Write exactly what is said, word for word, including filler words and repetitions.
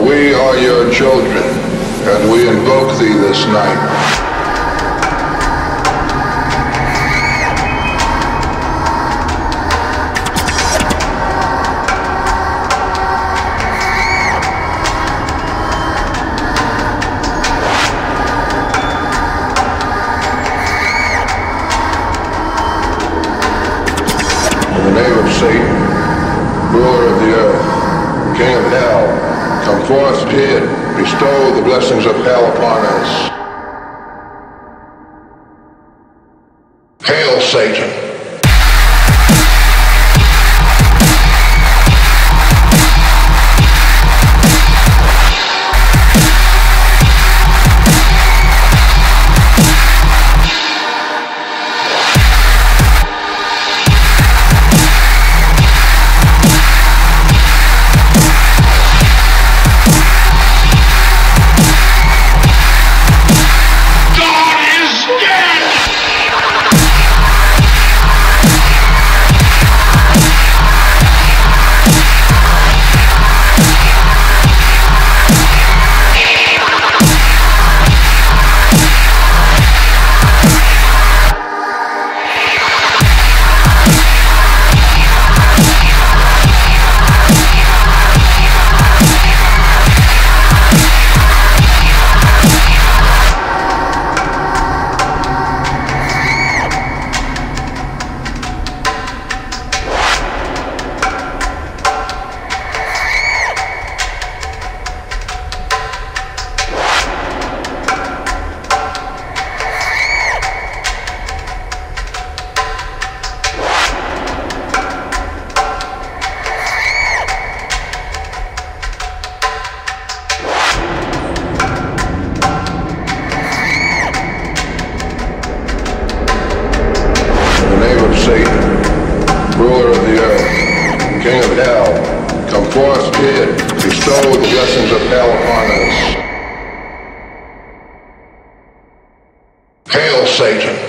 we are your children, and we invoke thee this night. In the name of Satan, ruler of the earth, king of hell, come forth here, bestow the blessings of hell upon us. Hail Satan! Satan, ruler of the earth, king of hell, come forth here, bestow the blessings of hell upon us. Hail Satan!